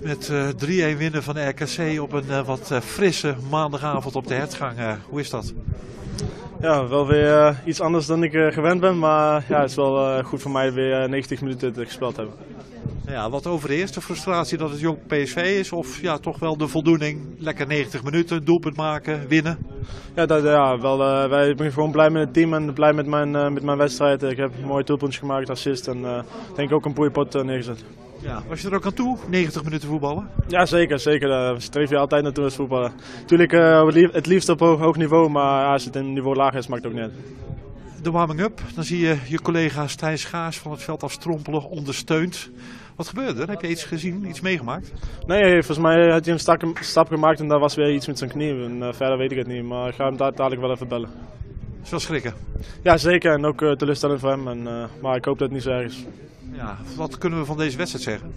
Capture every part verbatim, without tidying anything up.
Met uh, drie-een winnen van de R K C op een uh, wat uh, frisse maandagavond op de Hertgang. Uh, hoe is dat? Ja, wel weer uh, iets anders dan ik uh, gewend ben, maar uh, ja, het is wel uh, goed voor mij weer uh, negentig minuten te gespeeld hebben. Ja, wat overheerst de frustratie dat het jong P S V is of ja, toch wel de voldoening, lekker negentig minuten, doelpunt maken, winnen? Ja, dat, ja wel, uh, wij, ik ben gewoon blij met het team en blij met mijn, uh, met mijn wedstrijd. Ik heb mooie doelpuntjes gemaakt, assist en uh, denk ook een goede pot uh, neergezet. Ja, was je er ook aan toe, negentig minuten voetballen? Ja, zeker. zeker. Daar streef je altijd naartoe als voetballer. Natuurlijk uh, het liefst op hoog, hoog niveau, maar ja, als het een niveau lager is, maakt het ook niet uit. De warming-up, dan zie je je collega's Thijs Schaars van het veld afstrompelen, ondersteund. Wat gebeurde er? Heb je iets gezien, iets meegemaakt? Nee, volgens mij had hij een stap, stap gemaakt en daar was weer iets met zijn knie. En, uh, verder weet ik het niet, maar ik ga hem dadelijk wel even bellen. Is wel schrikken? Ja, zeker. En ook uh, teleurstellend voor hem. En, uh, maar ik hoop dat het niet zo erg is. Ja, wat kunnen we van deze wedstrijd zeggen?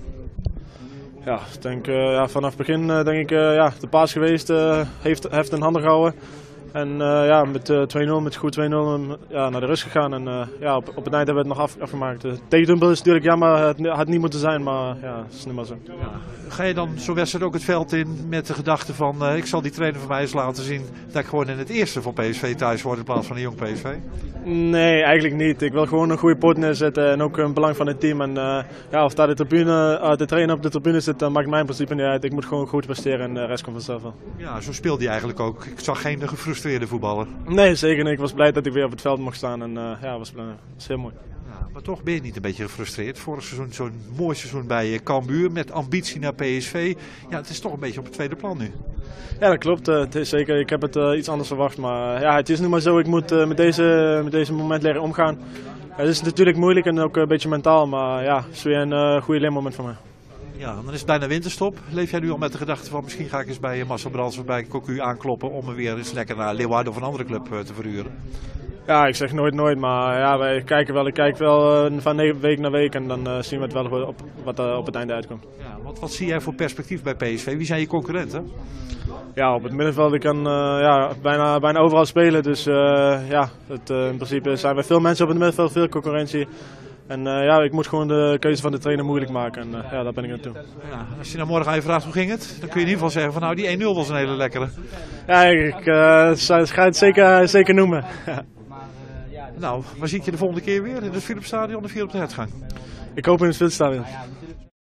Ja, ik denk, uh, ja, vanaf het begin uh, denk ik uh, ja, de paas geweest, uh, heeft, heeft een handen gehouden. En uh, ja, met uh, twee nul, met goed twee nul ja, naar de rust gegaan. En uh, ja, op, op het eind hebben we het nog af, afgemaakt. De tegendoelpunt is natuurlijk jammer, het had niet moeten zijn, maar ja, het is niet maar zo. Ja. Ga je dan zo'n wedstrijd ook het veld in met de gedachte van uh, ik zal die trainer van mij eens laten zien dat ik gewoon in het eerste van P S V thuis word in plaats van een jong P S V? Nee, eigenlijk niet. Ik wil gewoon een goede pot neerzetten en ook een belang van het team. En uh, ja, of daar de, tribune, uh, de trainer op de tribune zit, dan maakt mij in principe niet uit. Ik moet gewoon goed presteren en de rest komt vanzelf wel. Ja, zo speelde hij eigenlijk ook. Ik zag geen gefrustreerde voetballer. Nee, zeker niet. Ik was blij dat ik weer op het veld mocht staan en uh, ja, was, uh, was heel mooi. Ja, maar toch ben je niet een beetje gefrustreerd. Vorig seizoen zo'n mooi seizoen bij Cambuur met ambitie naar P S V. Ja, het is toch een beetje op het tweede plan nu. Ja, dat klopt. Uh, het is zeker. Ik heb het uh, iets anders verwacht. Maar uh, ja, het is nu maar zo. Ik moet uh, met, deze, met deze moment leren omgaan. Uh, het is natuurlijk moeilijk en ook een beetje mentaal. Maar ja, het is weer een uh, goede leermoment voor mij. Ja, dan is het bijna winterstop. Leef jij nu al met de gedachte van misschien ga ik eens bij Marcel Brands of bij Cocu aankloppen om me weer eens lekker naar Leeuwarden of een andere club uh, te verhuren? Ja, ik zeg nooit nooit, maar ja, wij kijken wel. Ik kijk wel uh, van week naar week en dan uh, zien we het wel op, wat uh, op het einde uitkomt. Ja, wat, wat zie jij voor perspectief bij P S V? Wie zijn je concurrenten? Ja, op het middenveld ik kan uh, ja, bijna, bijna overal spelen. Dus uh, ja, het, uh, in principe zijn er veel mensen op het middenveld, veel concurrentie. En uh, ja, ik moet gewoon de keuze van de trainer moeilijk maken en uh, ja, daar ben ik naartoe. Ja, als je nou morgen aan je vraagt hoe ging het, dan kun je in ieder geval zeggen van nou die één nul was een hele lekkere. Ja, ik uh, ga het zeker, zeker noemen. Nou, waar zie ik je de volgende keer weer? In het Philipsstadion of hier op de Hertgang? Ik hoop in het Philipsstadion.